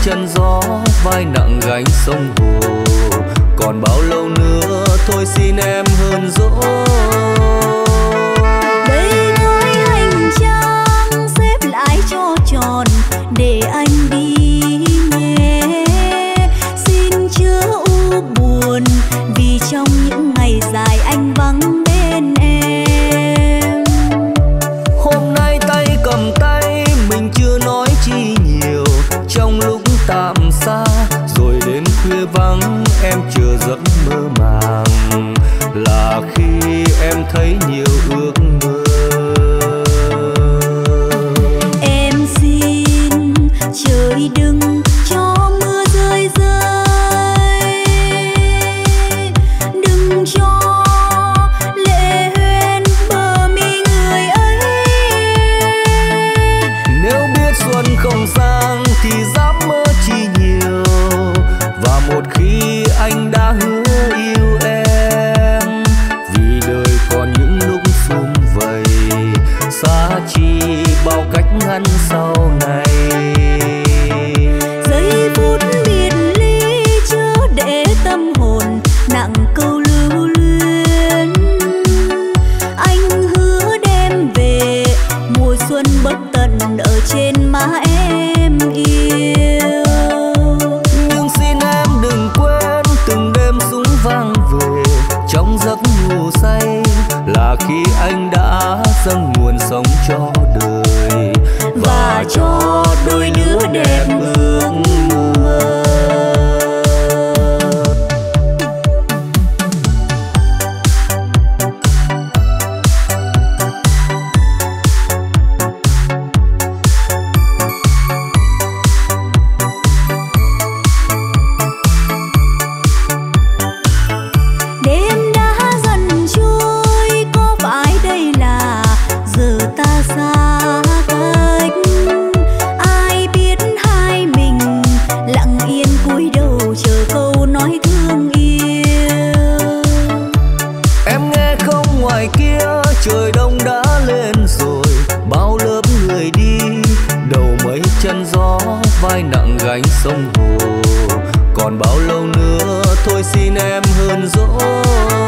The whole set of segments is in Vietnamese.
chân gió, vai nặng gánh sông hồ. Còn bao lâu nữa thôi xin em hơn dỗi. Đây gói hành trang xếp lại cho tròn để anh đi nhé. Xin chớ u buồn vì trong những ngày dài anh vắng bên em. Hôm nay tay cầm tay mình chưa nói chi nhiều, trong lúc tạm xa rồi đến khuya vắng em chờ giấc mơ màng, là khi em thấy nhiều ước mơ. Em xin trời đừng cho mưa rơi rơi, đừng cho lệ huyên bờ mi người ấy. Nếu biết xuân không sang thì dám mơ chi nhiều, và một khi anh đã hứa yêu em, vì đời còn những lúc sum vầy, xa chi bao cách ngăn sau này. Giây phút biệt ly chớ để tâm hồn nặng câu lưu luyến. Anh hứa đem về mùa xuân bất tận ở trên má em yêu. Nhưng xin em đừng quên từng đêm súng vang về trong giấc ngủ say, là khi anh đã dâng nguồn sống cho đời Và cho đôi đứa đẹp ước mơ. Đêm đã dần trôi, có phải đây là giờ ta xa cách? Ai biết hai mình lặng yên cúi đầu chờ câu nói thương yêu. Em nghe không, ngoài kia trời đông đã lên rồi, bao lớp người đi đầu mấy chân gió, vai nặng gánh sông hồ. Còn bao lâu nữa thôi xin em hơn dỗi.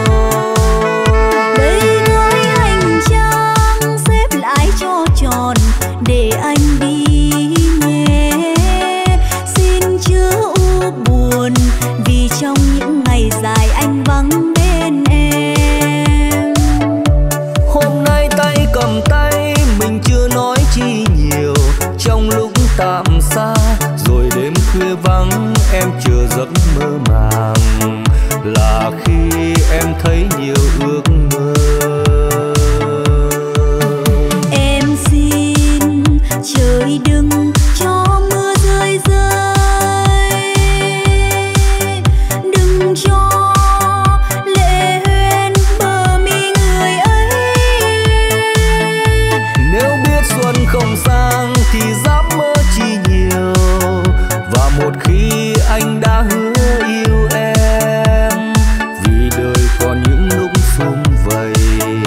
Đây gói hành trang xếp lại cho tròn để anh đi nhé. Xin chớ u buồn vì trong những ngày dài anh vắng bên em. Hôm nay tay cầm tay mình chưa nói chi nhiều, trong lúc tạm xa rồi đêm khuya vắng em chờ giấc mơ màng, là khi em thấy nhiều ước mơ. Em xin trời đừng cho mưa rơi rơi, đừng cho lệ huyên bờ mi người ấy. Nếu biết xuân không sang thì dám mơ chi nhiều, và một khi anh đã hứa yêu em, vì đời còn những lúc sum vầy,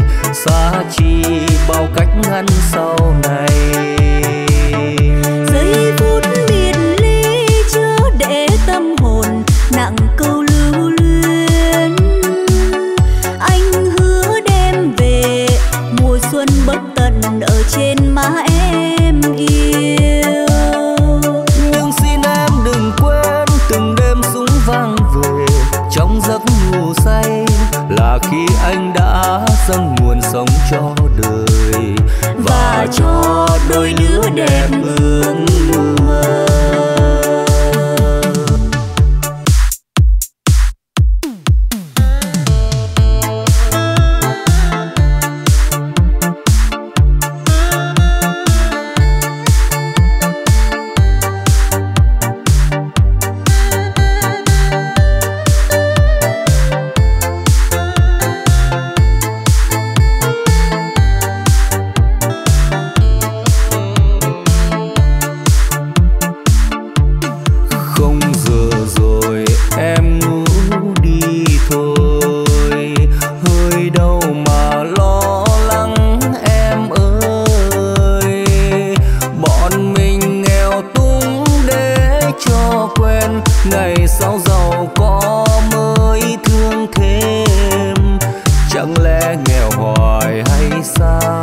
cho quen, ngày sau giàu có mới thương thêm, chẳng lẽ nghèo hoài hay sao?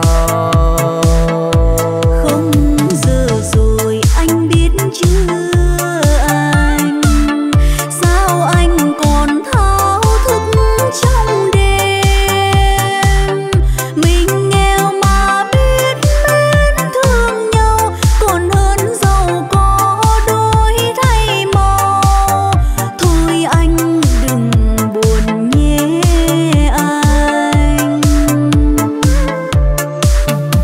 Không giờ rồi anh biết chưa anh, sao anh còn thao thức trong đêm? Mình nghèo mà biết mến thương nhau, còn hơn giàu có đôi thay màu. Thôi anh đừng buồn nhé anh.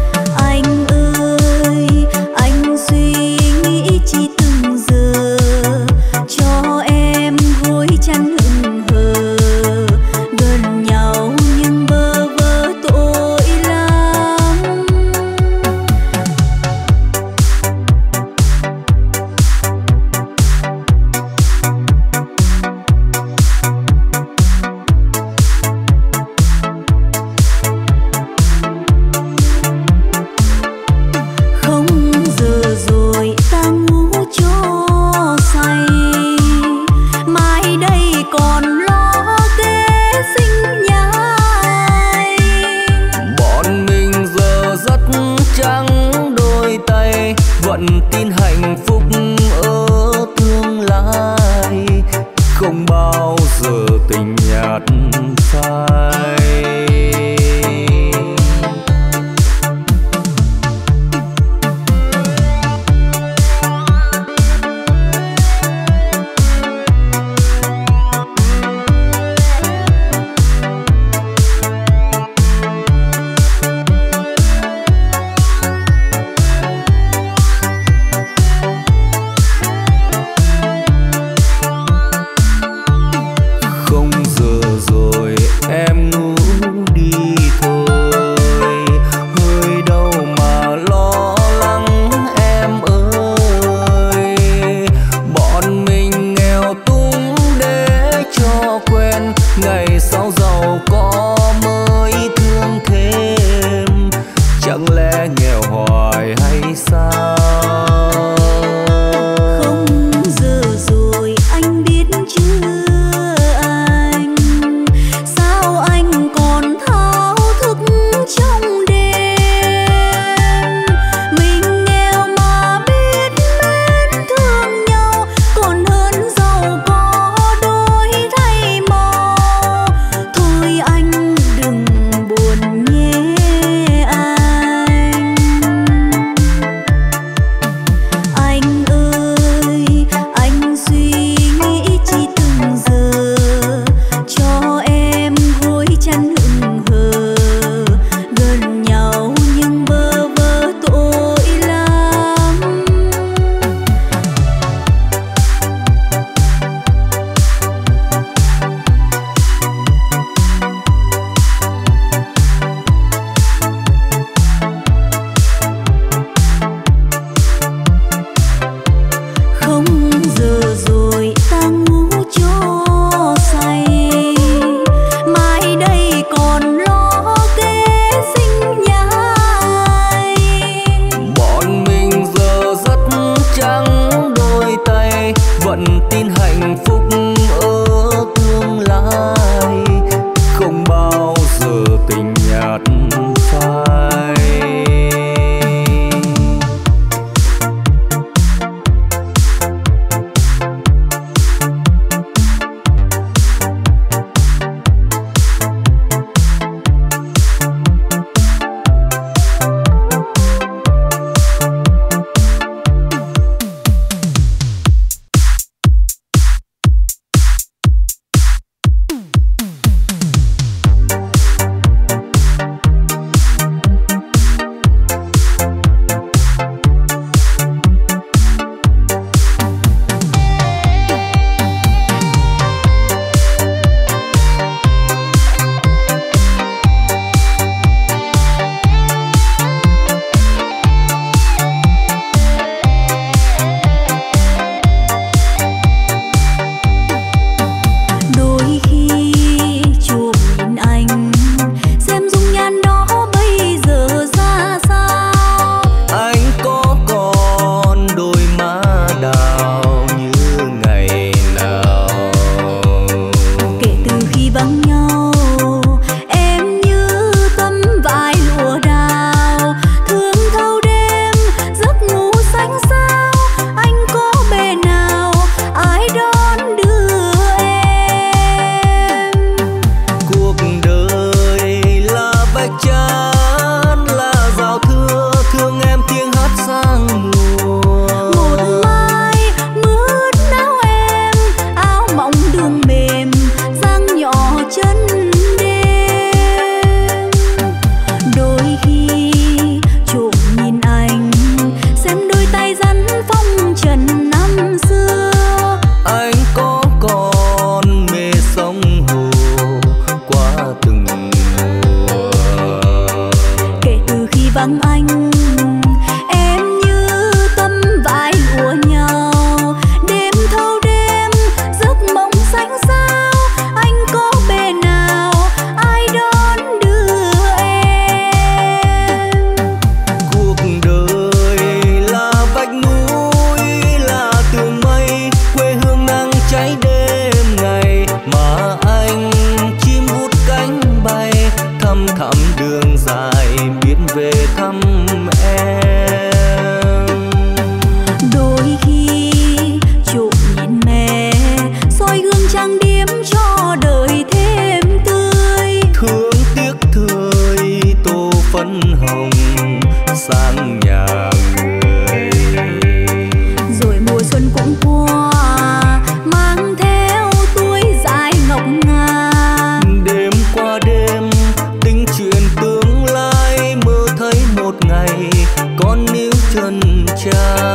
khi trộm nhìn mẹ soi gương trang điểm cho đời thêm tươi. Thương tiếc thời tô phấn hồng sang nhà người. Rồi mùa xuân cũng qua mang theo tuổi dài ngọc ngà. Đêm qua đêm tính chuyện tương lai, mơ thấy một ngày con níu chân cha.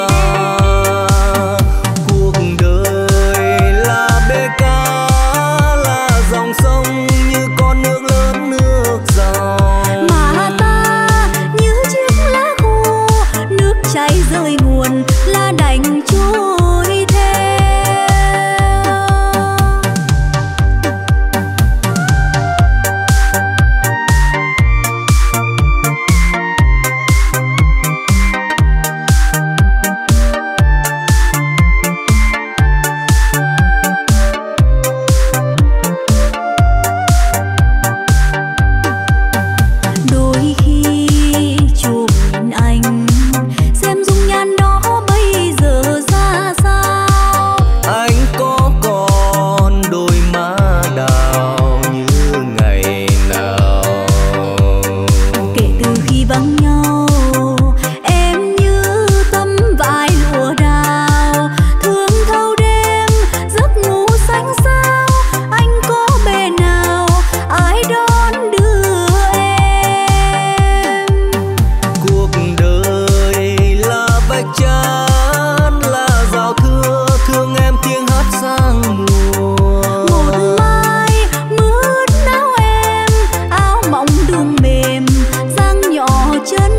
Cuộc đời là bể cá, là dòng sông như con nước lớn nước dòng. Mà ta như chiếc lá khô, nước chảy rơi nguồn là đành trôi theo. Đôi khi chụp nhìn anh xem dung nhan đó bây giờ ra sao. Anh có còn đôi má đào như ngày nào. Kể từ khi vắng nhau em như tấm vải lụa đào, thương thâu đêm giấc ngủ xanh xao. Anh có bề nào ai đón đưa em. Cuộc đời là vách chắn, là rào thưa thương em tiếng hát sang mùa. Một mai mưa ướt áo em, áo mỏng đường mềm dang nhỏ chân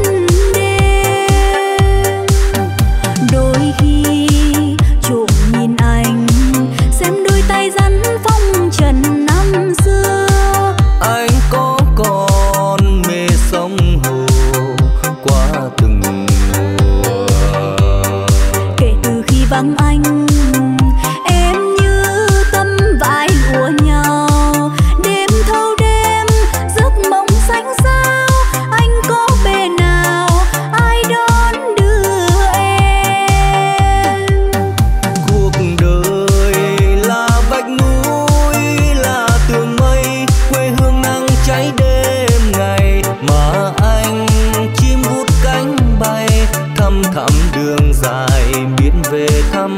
đêm. Đôi khi trộm nhìn anh xem đôi tay rắn phong trần năm xưa. Anh có còn mê sông hồ qua từng mùa. Kể từ khi vắng anh em như tấm vải lụa nhau. Đêm thâu đêm giấc mộng xanh xao. Anh có bề nào ai đón đưa em. Cuộc đời là vách núi, là tường mây, quê hương nắng cháy đêm ngày. Mà anh chim vút cánh bay thăm thẳm đường dài, biết về thăm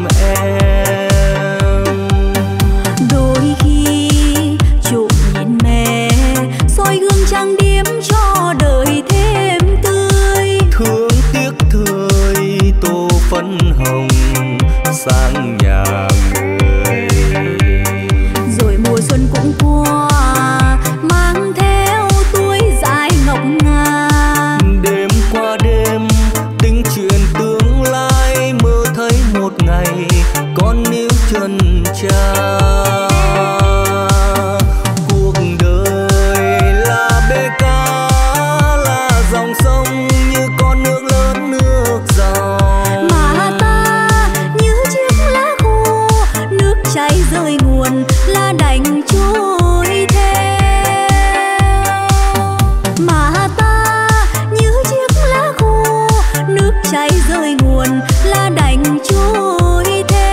em. Đôi khi trộm nhìn mẹ soi gương trang điểm cho đời thêm tươi. Thương tiếc thời tô phấn hồng sang nhà người. Rồi mùa xuân cũng qua mang theo tuổi dài ngọc ngà. Đêm qua đêm tính chuyện tương lai, mơ thấy một ngày con níu chân cha. Cuộc đời là bể cá, là dòng sông như con nước lớn nước dòng. Mà ta như chiếc lá khô, nước chảy rơi nguồn là đành trôi theo. Mà ta như chiếc lá khô, nước chảy rơi nguồn là đành trôi theo.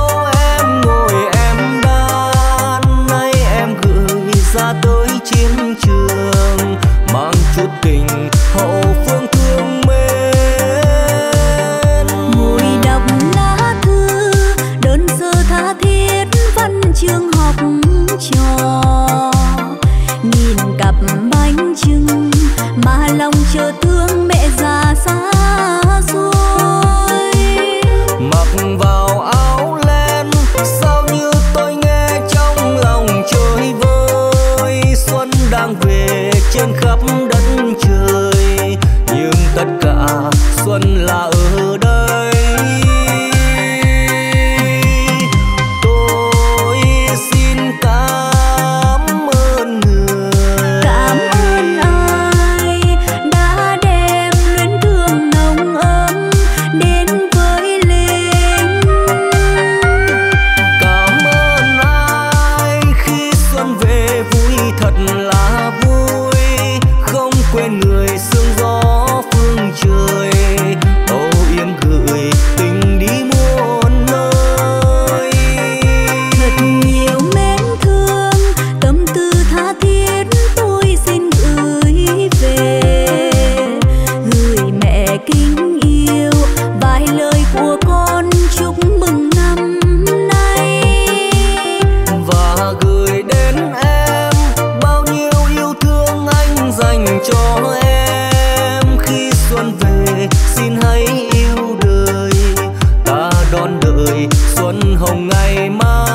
ra tới chiến trên khắp đất trời, nhưng tất cả xuân là ở đây. Tôi xin cảm ơn người, cảm ơn ai đã đem luyến thương nồng ấm đến với Linh. cảm ơn ai khi xuân về vui thật là vui, không quên người sương gió phương trời, âu yếm gửi tình đi muôn nơi. Thật nhiều mến thương tâm tư tha thiết tôi xin gửi về, gửi mẹ kính yêu vài lời của con chúc mừng năm nay, Và gửi đến em bao nhiêu yêu thương anh dành cho em. Khi xuân về xin hãy yêu đời, ta đón đợi xuân hồng ngày mai.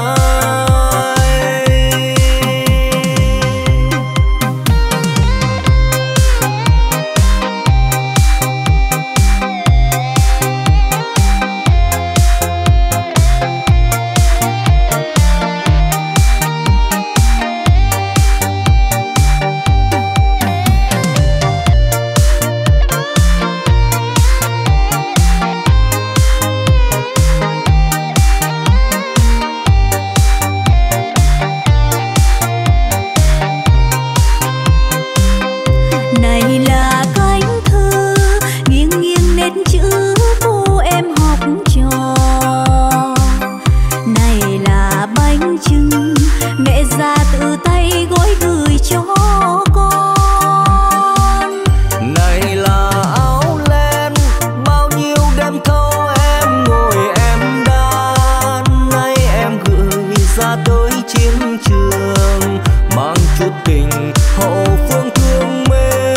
này là cánh thư nghiêng nghiêng nét chữ cô em học trò, này là bánh chưng mẹ già tự tay gói gửi cho con, Này là áo len bao nhiêu đêm thâu em ngồi em đan, nay em gửi ra tới chiến trường mang chút tình hậu phương thương mến.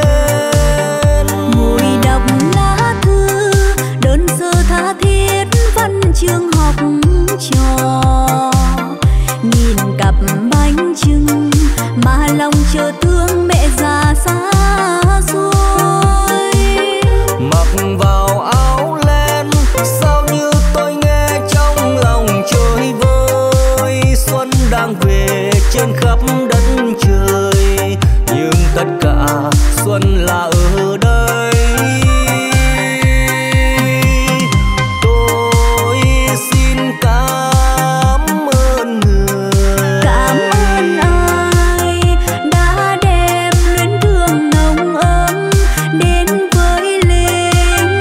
ngồi đọc lá thư đơn sơ tha thiết văn chương học trò, nhìn cặp bánh chưng mà lòng chờ thương mẹ già xa xôi. Mặc vào áo len sao như tôi nghe trong lòng trôi vơi, xuân đang về trên khắp đất trời, nhưng tất cả xuân là ở đây. Tôi xin cảm ơn người, Cảm ơn ai đã đem luyến thương nồng ấm đến với Linh.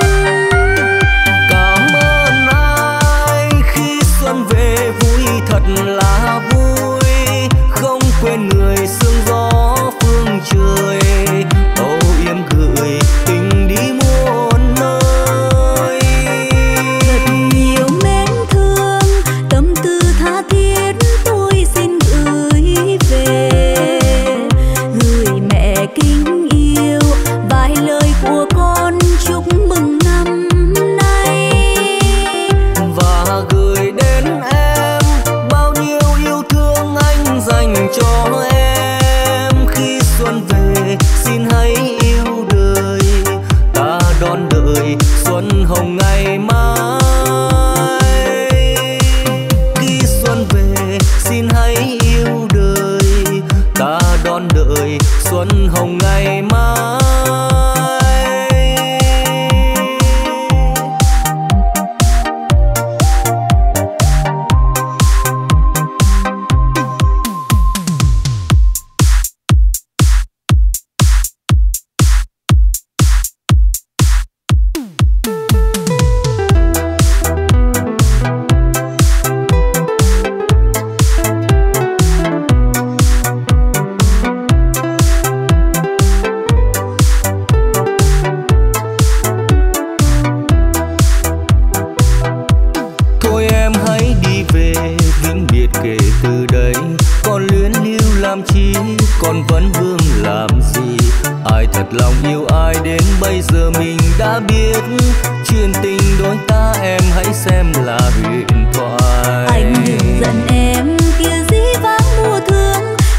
cảm ơn ai khi xuân về vui thật là vui, không quên người sương gió phương trời, âu yếm gửi tình đi muôn nơi. Thật nhiều mến thương tâm tư tha thiết tôi xin gửi về, gửi mẹ kính yêu vài lời của con chúc mừng năm nay, Và gửi đến em bao nhiêu yêu thương anh dành cho em. Khi xuân về xin hãy yêu đời, ta đón đợi xuân hồng ngày mai. Khi xuân về xin hãy yêu đời, ta đón đợi xuân hồng ngày mai. còn vẫn vương làm gì. Ai thật lòng yêu ai đến bây giờ mình đã biết. Chuyện tình đôi ta em hãy xem là huyền thoại. Anh đừng giận em kia dĩ vãng mùa thương vẫn đẹp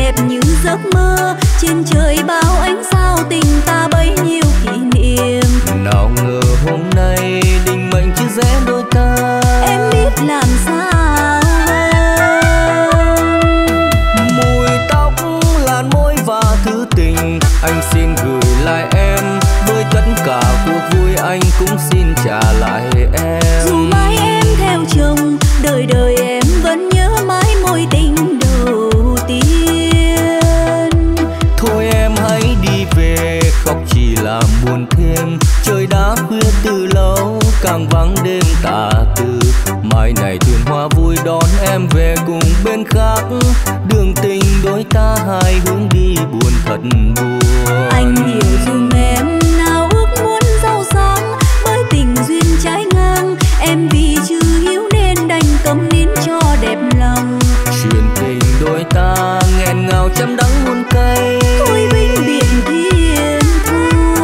đẹp như giấc mơ. Trên trời bao ánh sao tình ta bấy nhiêu kỷ niệm. Nào ngờ hôm nay định mệnh chia rẽ đôi ta. Em biết làm sao hơn. Mùi tóc, làn môi và thứ tình anh xin gửi lại em. Với tất cả cuộc vui anh cũng xin trả lại em. Dù mai em theo chồng, đời đời em vẫn nhớ mãi mối tình đầu tiên. Thôi em hãy đi về, khóc chỉ làm buồn thêm. Trời đã khuya từ lâu, càng vắng đêm tà tư. Mai này thuyền hoa vui đón em về cùng bên khác. Đường tình đôi ta hai hướng đi buồn thật buồn. Anh hiểu dùm em nào ước muốn giàu sang, bởi tình duyên trái ngang. Em vì chưa hiểu nên đành câm nín cho đẹp lòng. Chuyện tình đôi ta nghẹn ngào trăm đắng muôn cay. Thôi vĩnh biệt thiên thu.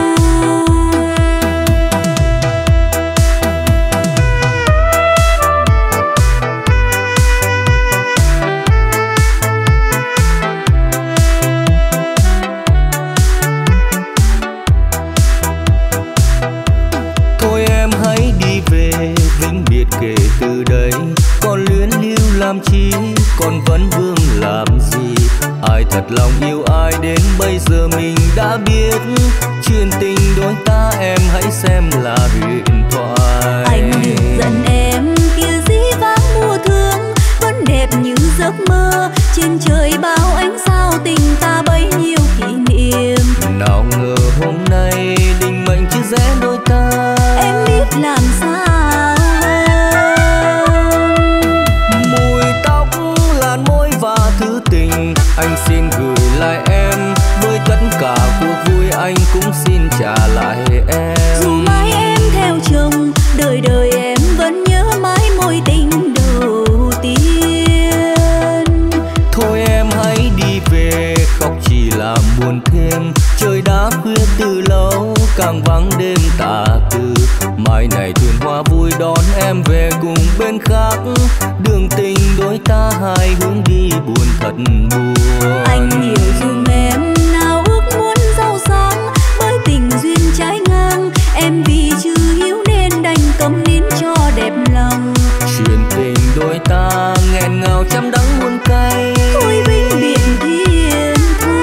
Thôi em hãy đi về, vĩnh biệt kể từ đây. Còn luyến lưu làm chi, còn vẫn vương làm gì. Ai thật lòng yêu ai đến bây giờ mình đã biết. Chuyện tình đôi ta em hãy xem là huyền thoại. Anh đừng giận em kia dĩ vãng mùa thương, vẫn đẹp như giấc mơ. Trên trời bao ánh sao tình ta bấy nhiêu kỷ niệm. Nào ngờ hôm nay định mệnh chia rẽ đôi ta. Em biết làm sao hơn. Mùi tóc, làn môi và thứ tình anh xin gửi lại em. Với tất cả cuộc vui anh cũng xin trả lại em. Dù mai em theo chồng, đời đời em vẫn nhớ mãi mối tình đầu tiên. Thôi em hãy đi về, khóc chỉ làm buồn thêm. Trời đã khuya từ lâu, càng vắng đêm tà tư. Mai này thuyền hoa vui đón em về cùng bên khác. Đường tình đôi ta hai hướng đi buồn thật buồn. Anh hiểu dùm em nào ước muốn giàu sang, bởi tình duyên trái ngang. Em vì chưa hiểu nên đành câm nín cho đẹp lòng. Chuyện tình đôi ta nghẹn ngào trăm đắng muôn cay. Thôi vĩnh biệt thiên thu.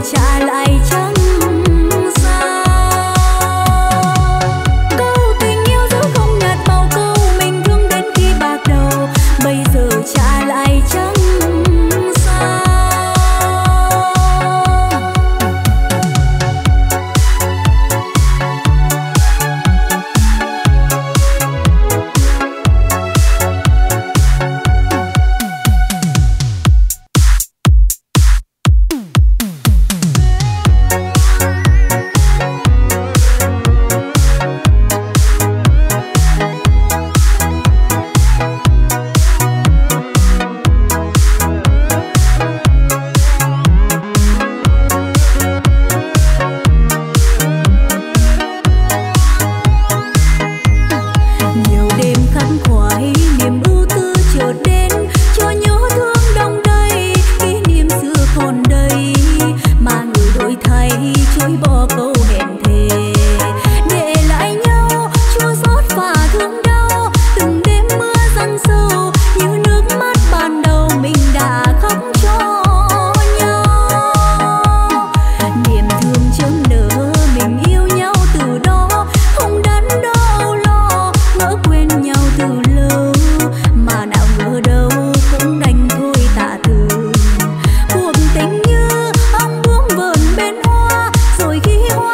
trả lại chẳng sao. Câu tình yêu giữ không nhạt bao câu mình thương đến khi bạc đầu, bây giờ trả lại chẳng sao. Nhiều đêm khắc khoải niềm ưu tư chợt đến, cho nhớ thương đông đầy kỷ niệm xưa còn đây, mà người đổi thay chối bỏ câu hẹn thề, để lại nhau chua xót và thương đau. Từng đêm mưa giăng sâu như nước mắt ban đầu mình đã khóc cho nhau. Niềm thương chớm nở mình yêu nhau từ đó, không đắn đo lo ngỡ quên nhau từ lâu, mà nào ngờ đâu cũng đành thôi tạ từ. Cuộc tình như ong buông vờn bên hoa, rồi khi hoa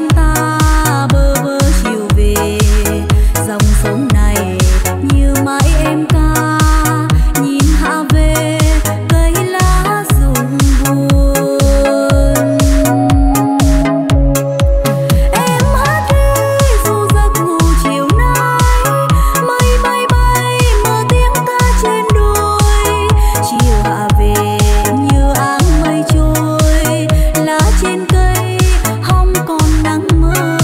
trên cây hong còn nắng mưa.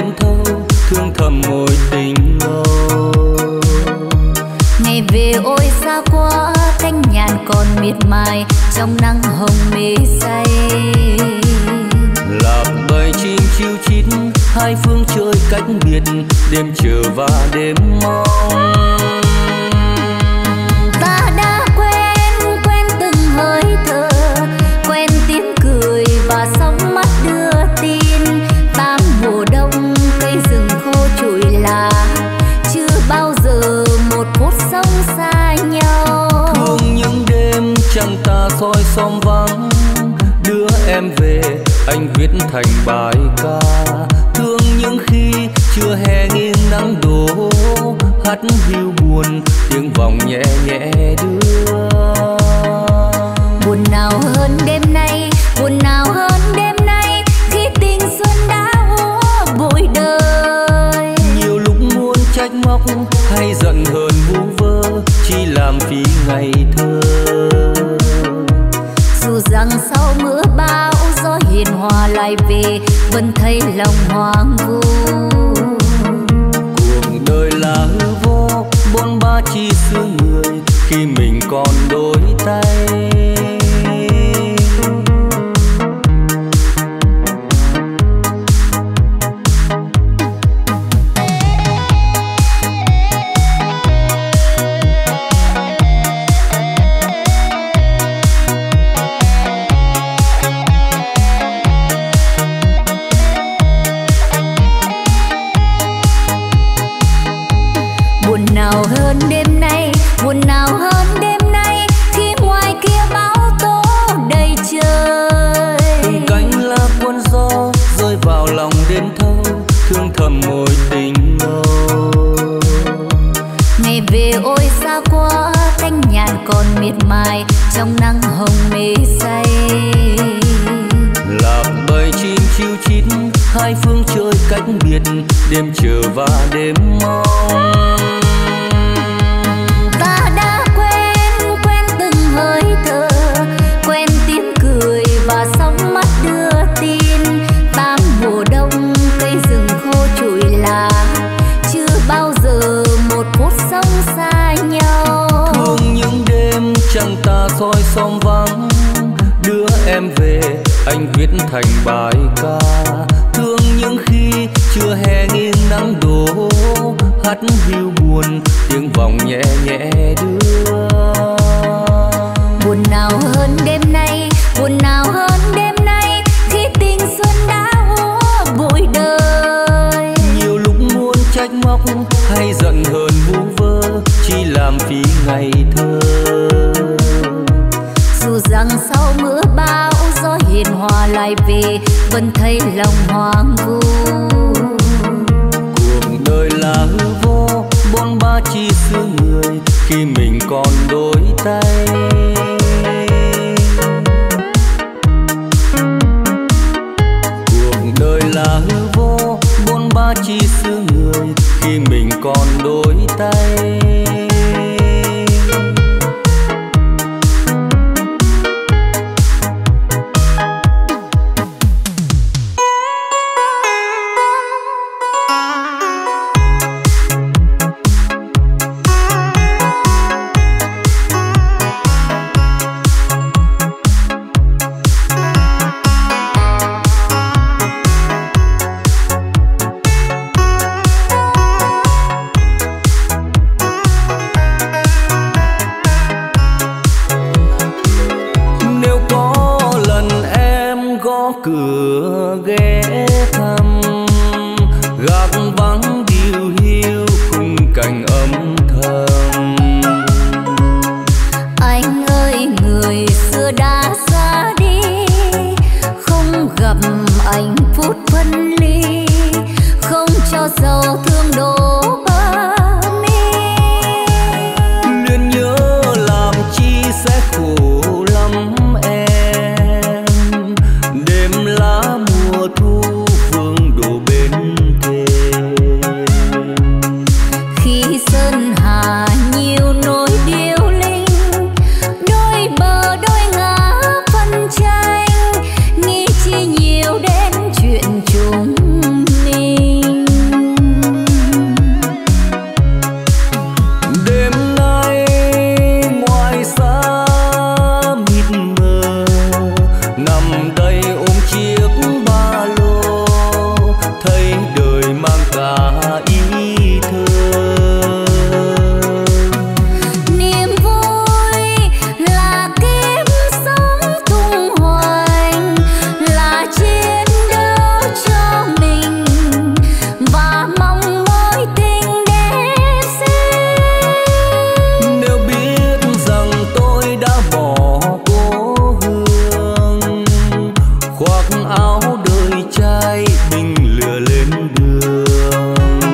đến thâu, thương thầm mối tình ngô. Ngày về ôi xa quá, cánh nhàn còn miệt mài trong nắng hồng mê say. Lạc bầy chim chiu chít, hai phương trời cách biệt, đêm chờ và đêm mong. Ta đã quen từng hơi thở, quen tiếng cười và sóng mắt đưa tin. Tám mùa đông cây rừng khô trụi lá, chưa bao giờ một phút sống xa nhau. Thương những đêm chẳng ta soi xóm vắng, đưa em về anh viết thành bài ca. Thương những khi chưa hè nghiêng nắng đổ, hắt hiu buồn tiếng vòng nhẹ nhẹ đưa. Buồn nào hơn đêm nay, buồn nào hơn đêm nay, khi tình xuân đã úa bụi đời. Nhiều lúc muốn trách móc hay giận hờn vu vơ, chỉ làm phí ngày thơ. Dù rằng sau mưa bão gió hiền hòa lại về, vẫn thấy lòng hoang vu. Cuộc đời là hư vô, bôn ba chỉ xưa người, khi mình còn đôi tay. Buồn nào hơn đêm nay, buồn nào hơn đêm nay, khi ngoài kia bão tố đầy trời. Từng cánh lá cuốn gió rơi vào lòng đêm thâu, thương thầm mối tình ngô. Ngày về ôi xa quá, cánh nhàn còn miệt mài trong nắng hồng mê say. Lạc bầy chim chiu chít, hai phương trời cách biệt, đêm chờ và đêm mong. Ta đã quen từng hơi thở, quen tiếng cười và sóng mắt đưa tin. Tám mùa đông cây rừng khô trụi lá, chưa bao giờ một phút sống xa nhau. Thương những đêm chẳng ta soi xóm vắng, đưa em về anh viết thành bài ca. Thương những khi chưa hè nghiêng nắng đổ, hắt hiu buồn tiếng vòng nhẹ nhẹ đưa. Buồn nào hơn đêm nay, buồn nào hơn đêm nay, khi tình xuân đã úa bụi đời. Nhiều lúc muốn trách móc hay giận hờn vu vơ, chỉ làm phí ngày thơ. Dù rằng sau mưa bão gió hiền hòa lại về, vẫn thấy lòng hoang vu. Cuộc đời là hư vô, bôn ba chỉ xưa người, khi mình còn đôi tay. Cuộc đời là hư vô, bôn ba chỉ xưa người, khi mình còn đôi tay. Cửa ghé thăm, gác vắng điêu hiu khung cảnh âm thầm. Anh ơi người xưa đã xa đi, không gặp anh phút phân ly, không cho sầu thương đổ bờ mi. Luyến nhớ làm chi sẽ khổ lắm em, đêm lá mùa thu vương đổ bên thềm. Khi sơn hà nhiều nỗi điêu linh, đôi bờ đôi ngã phân tranh, nghĩ chi nhiều đến chuyện chúng mình. thấy đời mang cả ý thơ. Niềm vui là kiếp sống tung hoành, là chiến đấu cho mình và mong mối tình đẹp xinh. Nếu biết rằng tôi đã bỏ cố hương, khoác áo đời trai mình lừa lên đường,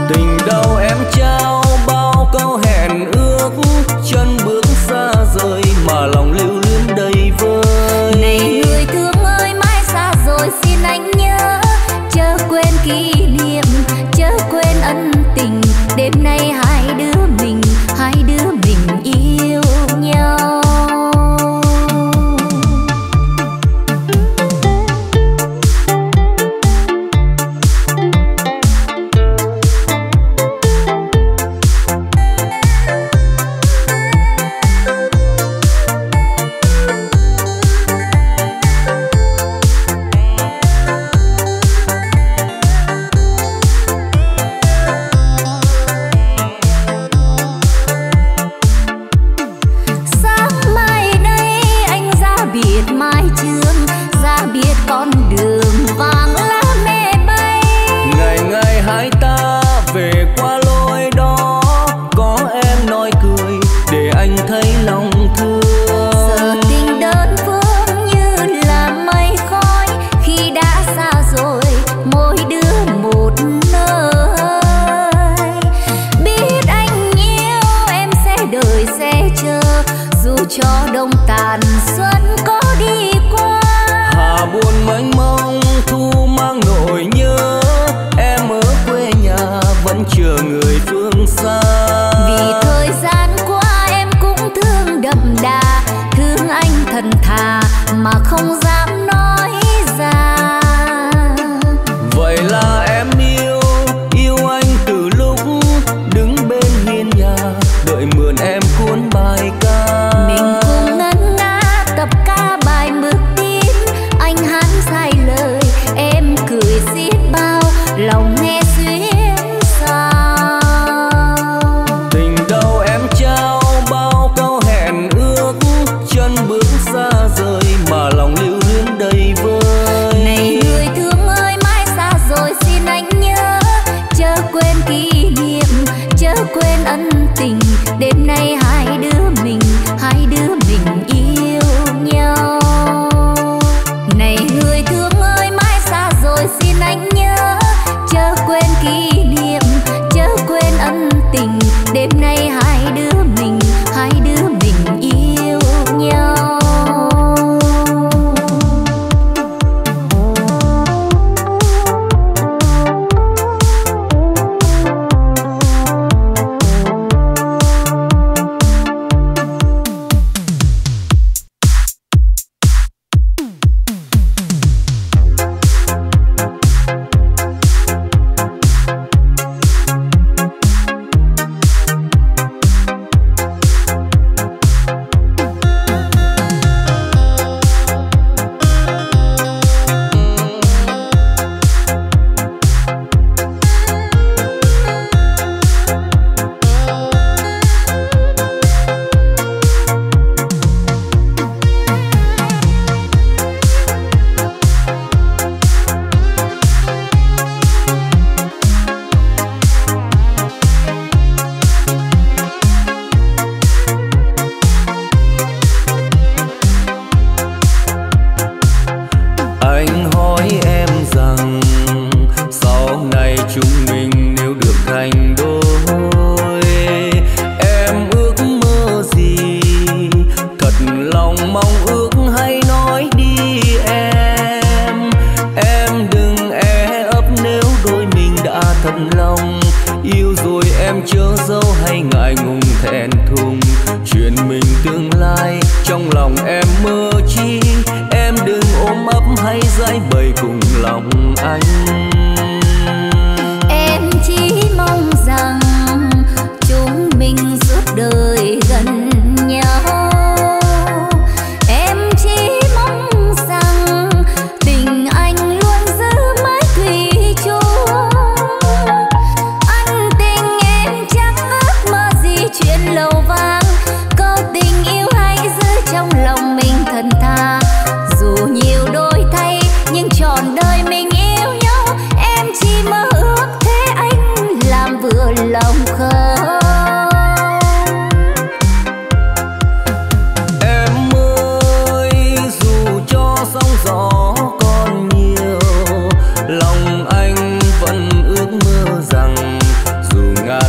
Tình đâu em trao bao câu hẹn ước, chân bước xa rời mà lòng lưu luyến đầy vơi. Này người thương ơi, mãi xa rồi xin anh nhớ, chớ quên kỷ niệm, chớ quên ân tình. Đêm nay hai đứa mình yêu nhau.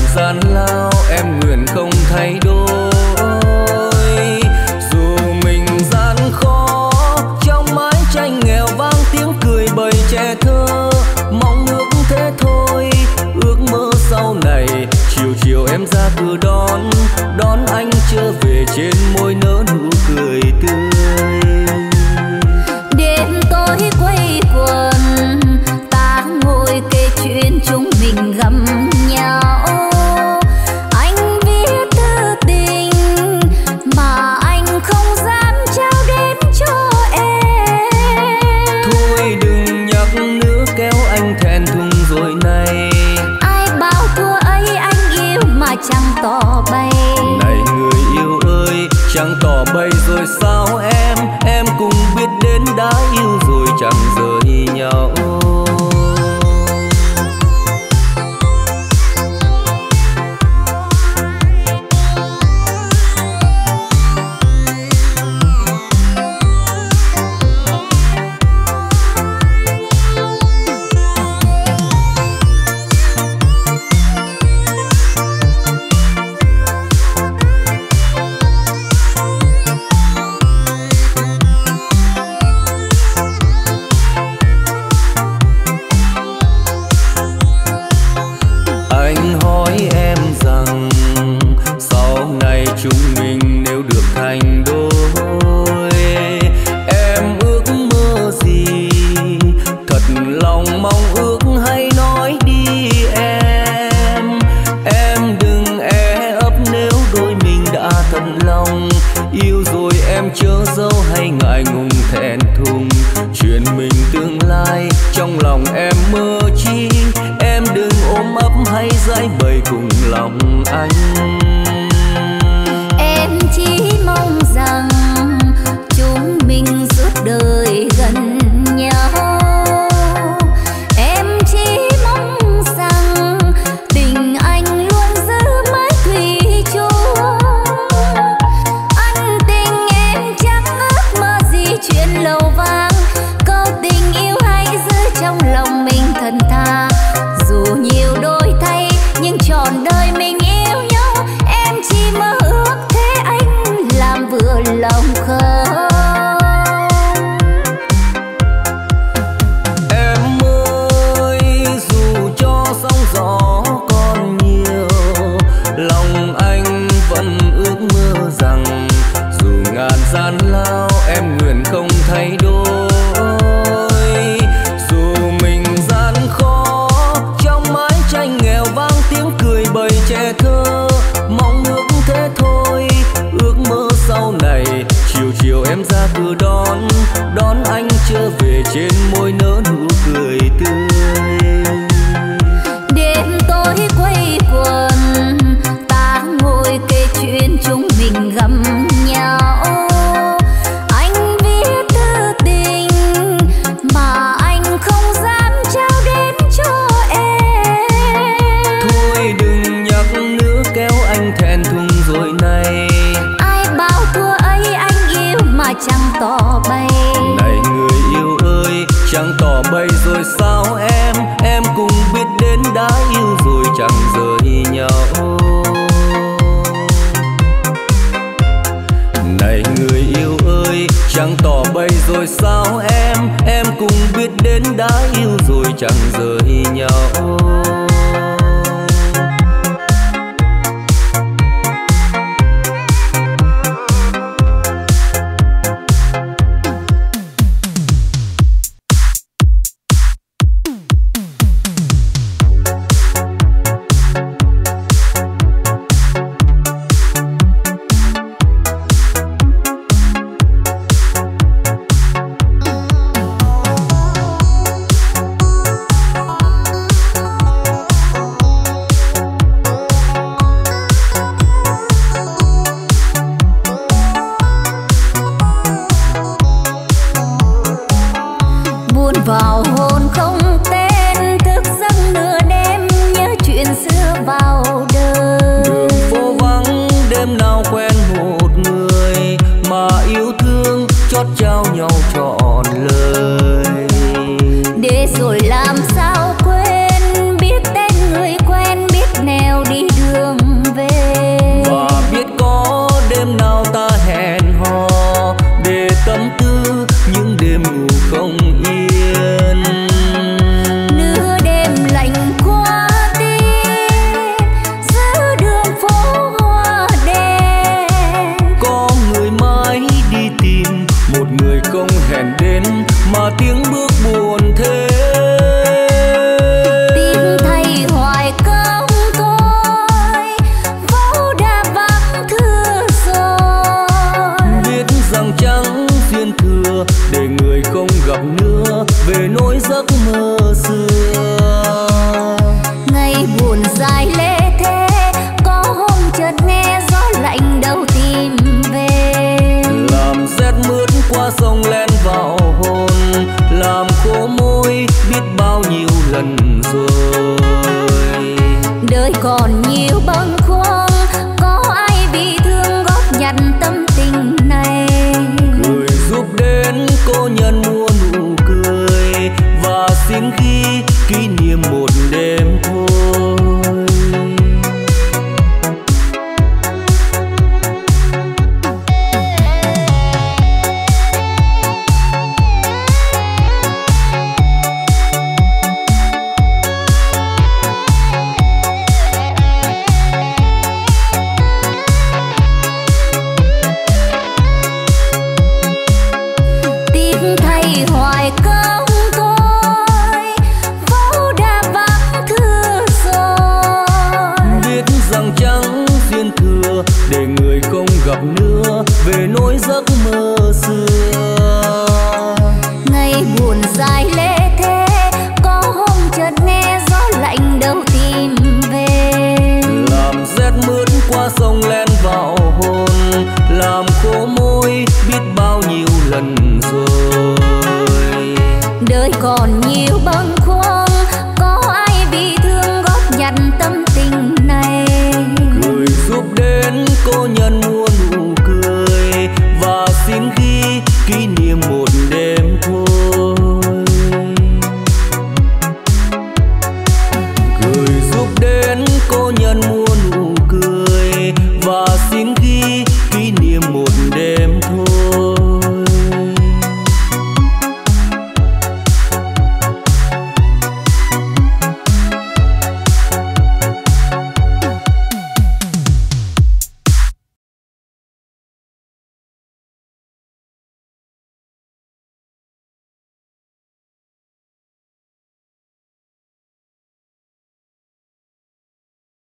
gian lao em nguyện không thay đổi. Dù mình gian khó trong mái tranh nghèo vang tiếng cười bầy trẻ thơ, mong ước thế thôi, ước mơ sau này chiều chiều em ra cửa đón anh trở về, trên môi nở nụ cười tươi. Đêm tối quây quần ta ngồi kể chuyện chúng mình gặm nhau. Anh viết thư tình mà anh không dám trao đến cho em. Thôi đừng nhắc nữa kéo anh thẹn thùng rồi này. Ai bảo thua ấy anh yêu mà chẳng tỏ bày. Này người yêu ơi, chẳng tỏ bày rồi sao em cũng biết đến đã yêu rồi chẳng rời nhau. còn nhiều bâng khuâng, có ai bị thương góp nhặt tâm tình này. Cười giúp đến cô nhân mua nụ cười và xin ghi kỷ niệm một đêm thôi. Để người không gặp nữa về nỗi giấc mơ xưa. Ngày buồn dài lê thế, có hôm chợt nghe gió lạnh đâu tìm về. Làm rét mướt qua sông